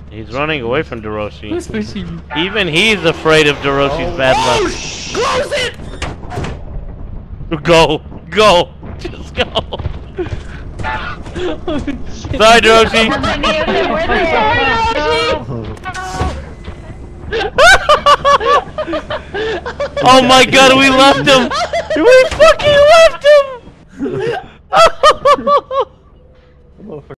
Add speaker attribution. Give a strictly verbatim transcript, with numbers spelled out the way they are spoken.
Speaker 1: He's running away from Doroshi.
Speaker 2: Who's pushing you?
Speaker 1: Even he's afraid of Doroshi's
Speaker 3: Oh.
Speaker 1: bad luck.
Speaker 3: Close it!
Speaker 1: Go! Go! Just go!
Speaker 2: Oh, shit.
Speaker 1: Sorry, Doroshi! Oh my god, we left him! We fucking left